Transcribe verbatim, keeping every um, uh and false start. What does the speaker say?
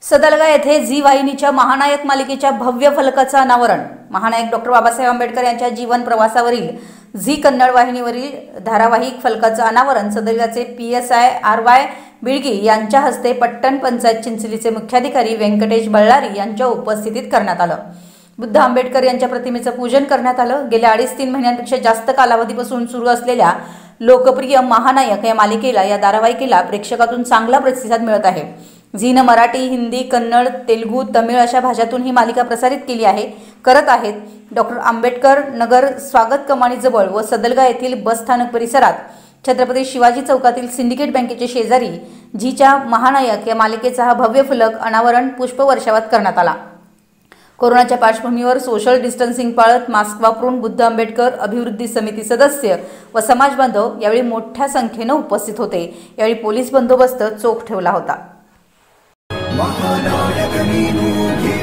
सदलगा येथे झी वाहिनीच्या महानायक मालिकेच्या भव्य फलकाचं अनावरण। महानायक डॉक्टर बाबासाहेब आंबेडकर यांच्या जीवन प्रवासावरील झी कन्नड वाहिनीवरील धारावाहिक फलकाचं अनावरण सदलगाचे P S I R Y Bilagi यांच्या हस्ते पट्टण पंचायत चिंचलीचे मुख्याधिकारी व्यंकटेश बळ्ळारी यांच्या उपस्थितीत करण्यात आलं। बुद्ध आंबेडकर यांच्या प्रतिमेचं पूजन करण्यात आलं। गेल्या अडीच तीन महिन्यांपेक्षा जास्त कालावधीपासून सुरू असलेल्या लोकप्रिय महानायक या मालिकेला या धारावाहिकेला प्रेक्षकातून चांगला प्रतिसाद मिळत आहे। झीने मराठी, हिंदी, कन्नड, तेलुगू, तमिळ अशा भाषांतून ही मालिका प्रसारित केली आहे करत आहेत। डॉक्टर आंबेडकर नगर स्वागत कमानीजवळ व सदलगा येथील बस स्थानक परिसरात छत्रपती शिवाजी चौकातील सिंडिकेट बँकेच्या शेजारी झीच्या महानायक या मालिकेचा हा भव्य फलक अनावरण पुष्पवर्षावात करण्यात आला। कोरोनाच्या पार्श्वभूमीवर सोशल डिस्टन्सिंग पाळत मास्क वापरून बुद्ध आंबेडकर अभिवृद्धी समिती सदस्य व समाज बांधव यावेळी मोठ्या संख्येने उपस्थित होते। यावेळी पोलीस बंदोबस्त चोख ठेवला होता।